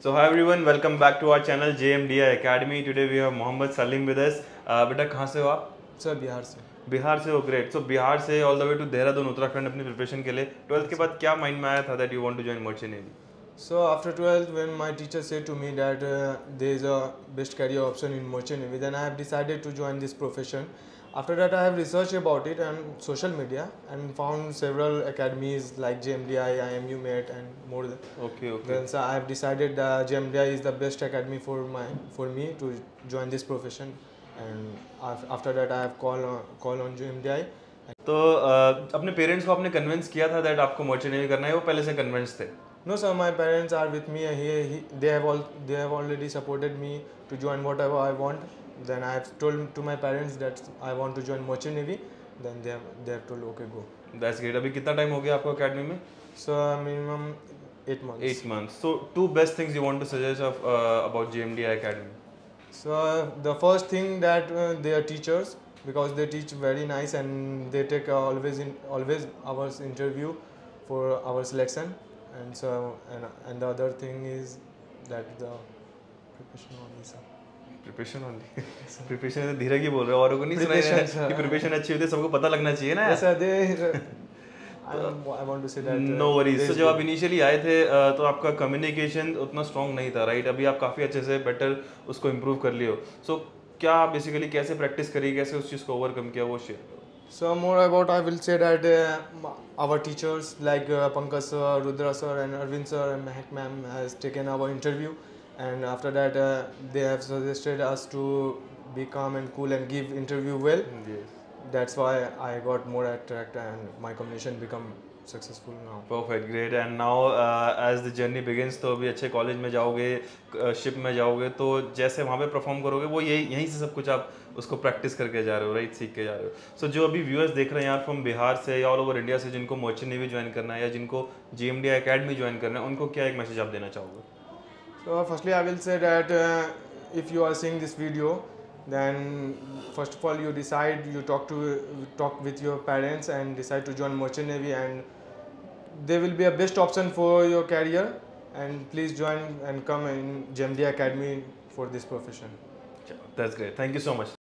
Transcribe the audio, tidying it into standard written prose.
So hi everyone, welcome back to our channel JMDI Academy. Today we have Mohammed Salim with us. बेटा कहाँ से हो आप? Sir Bihar से। बिहार से हो, ग्रेट. So बिहार से all the way to Dehradun Uttarakhand अपनी प्रिपरेशन के लिए 12th के बाद क्या माइंड में आया था that you want to join Merchant Navy? So after 12th, when my teacher said to me that there is a best career option in Merchant Navy, then I have decided to join this profession. After that, I have researched about it on social media and found several academies like JMDI, IMU MET, and more. Okay. Then so I have decided that JMDI is the best academy for me to join this profession. And after that, I have call on JMDI. तो अपने parents को आपने convince किया था that आपको merchant navy करना है, वो पहले से कन्विंस थे? No, sir. My parents are with me. They have already supported me to join whatever I want. Then I have told to my parents that I want to join Merchant Navy. Then they have told okay go. That's great. अभी कितना time हो गया आपको academy में? So minimum 8 months. 8 months. So two best things you want to suggest about JMDI Academy? So the first thing that they are teachers, because they teach very nice and they take always our interview for our selection. And so and the other thing is that the preparation only, sir. Preparation only. Preparation है तो धीरे की बोल रहे हो, औरों को नहीं सुनाई कि प्रिपरेशन अच्छी होती है, सबको पता लगना चाहिए ना. Yes, sir. I want to say that. No worries. So जब आप इनिशियली आए थे तो आपका कम्युनिकेशन उतना स्ट्रॉन्ग नहीं था, राइट? अभी आप काफ़ी अच्छे से बेटर उसको इम्प्रूव कर लियो. सो क्या बेसिकली कैसे प्रैक्टिस करी, कैसे उस चीज़ को ओवरकम किया, वो शेयर करो. So more about, I will say that our teachers like Pankaj sir, Rudra sir and Arvind sir and Mehak ma'am has taken our interview, and after that they have suggested us to be calm and cool and give interview well. Yes. That's why I got more attracted and my communication become successful now. Perfect, great. And now as the journey begins, तो अभी अच्छे college में जाओगे, ship में जाओगे, तो जैसे वहाँ पे परफॉर्म करोगे वो यहीं से सब कुछ आप उसको प्रैक्टिस करके जा रहे हो, राइट? सीख के जा रहे हो. सो जो अभी व्यूअर्स देख रहे हैं यार फ्रॉम बिहार से या ऑल ओवर इंडिया से, जिनको मर्चेंट नेवी ज्वाइन करना है या जिनको JMDI अकेडमी ज्वाइन करना है, उनको क्या एक मैसेज आप देना चाहोगे? So firstly I will say that if you are seeing this video, then first of all you talk with your parents and decide to join Merchant Navy, and they will be a best option for your career, and please join and come in JMDI Academy for this profession. That's great. Thank you so much.